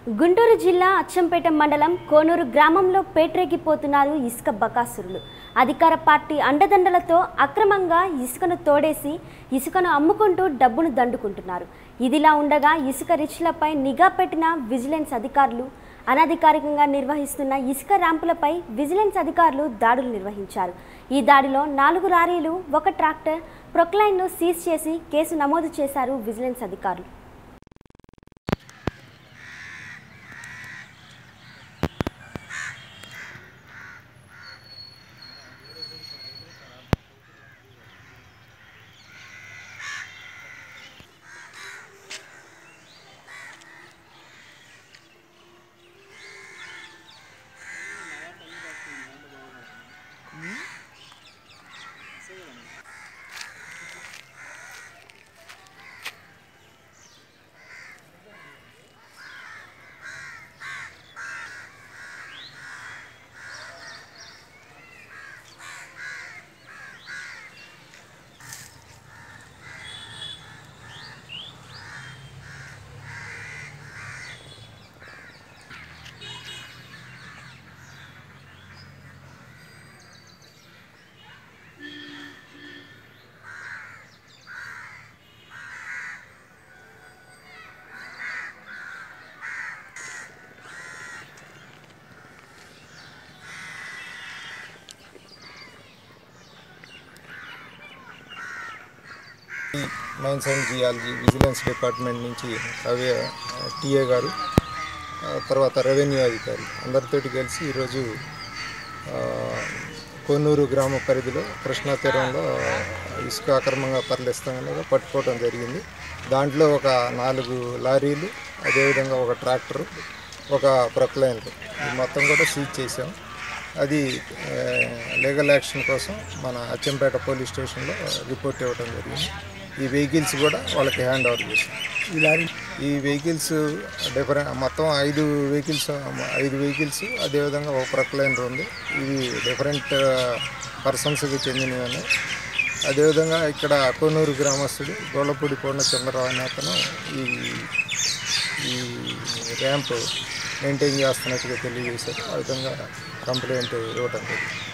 గుంటూరు జిల్లా అచ్చంపేట మండలం కోనూరు గ్రామంలో పేట్రేగిపోతున్నారు ఇసుక బకాసురులు. అధికార పార్టీ అండదండలతో అక్రమంగా ఇసుకను తోడేసి ఇసుకను అమ్ముకుంటూ డబ్బును దండుకుంటున్నారు. ఇదిలా ఉండగా ఇసుక రిచ్లపై నిఘా పెట్టిన విజిలెన్స్ అధికారులు అనధికారికంగా నిర్వహిస్తున్న ఇసుక ర్యాంపులపై విజిలెన్స్ అధికారులు దాడులు నిర్వహించారు. ఈ దాడిలో 4 లారీలు, 1 ట్రాక్టర్, ప్రొక్లైన్ను సీజ్ చేసి కేసు నమోదు చేశారు విజిలెన్స్ అధికారులు. Mines and geology vigilance department నుంచి టీఏ గారు, తర్వాత రెవెన్యూ అధికారి అందరితోటి కలిసి ఈరోజు కోనూరు గ్రామ పరిధిలో కృష్ణా తీరంలో ఇసుక అక్రమంగా తరలిస్తాగా పట్టుకోవడం జరిగింది. దాంట్లో ఒక 4 లారీలు, అదేవిధంగా 1 ట్రాక్టరు, 1 ప్రొక్లైన్ మొత్తం కూడా సీజ్ చేసాం. అది లీగల్ యాక్షన్ కోసం మన అచ్చంపేట పోలీస్ స్టేషన్లో రిపోర్ట్ ఇవ్వడం జరిగింది. ఈ వెహికల్స్ కూడా వాళ్ళకి హ్యాండ్ ఓవర్ చేసాం. ఈ వెహికల్స్ మొత్తం 5 వెహికల్స్, అదేవిధంగా 1 ప్రొక్లైనర్ ఉంది. ఇవి డిఫరెంట్ పర్సన్స్కి చెందినవని. అదేవిధంగా ఇక్కడ కోనూరు గ్రామస్తుడు గోళ్ళపూడి పూర్ణచంద్రరావు అనే అతను ఈ ర్యాంప్ మెయింటైన్ చేస్తున్నట్టుగా తెలియజేశారు. ఆ విధంగా కంప్లైంట్ ఇవ్వడం జరిగింది.